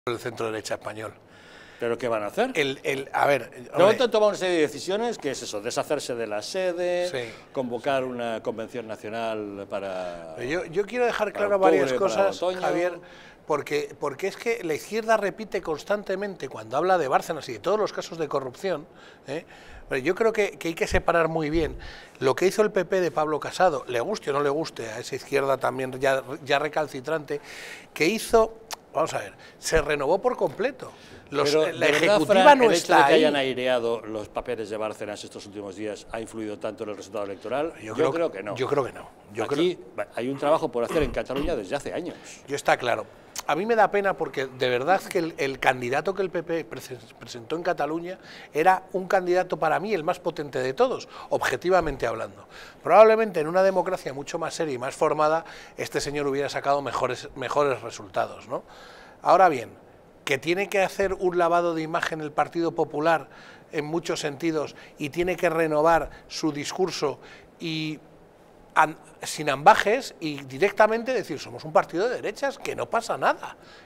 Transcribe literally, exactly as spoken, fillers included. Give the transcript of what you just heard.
el centro derecha español. ¿Pero qué van a hacer? El, el, a ver, de momento han tomado una serie de decisiones, que es eso, deshacerse de la sede, sí. convocar una convención nacional para... Yo, yo quiero dejar claro octubre, varias cosas, Javier, porque, porque es que la izquierda repite constantemente, cuando habla de Bárcenas y de todos los casos de corrupción, ¿eh? Yo creo que, que hay que separar muy bien lo que hizo el P P de Pablo Casado, le guste o no le guste a esa izquierda también ya, ya recalcitrante, que hizo... Vamos a ver, se renovó por completo. Los, Pero, la de ejecutiva verdad, Fran, no el está hecho de que ahí. hayan aireado los papeles de Bárcenas estos últimos días ha influido tanto en el resultado electoral. Yo, yo creo, creo que no. Yo creo que no. Yo Aquí creo... hay un trabajo por hacer en Cataluña desde hace años. Yo está claro. A mí me da pena porque de verdad que el, el candidato que el P P presentó en Cataluña era un candidato para mí el más potente de todos, objetivamente hablando. Probablemente en una democracia mucho más seria y más formada este señor hubiera sacado mejores, mejores resultados, ¿no? Ahora bien, que tiene que hacer un lavado de imagen el Partido Popular en muchos sentidos y tiene que renovar su discurso y an, sin ambajes y directamente decir somos un partido de derechas, que no pasa nada,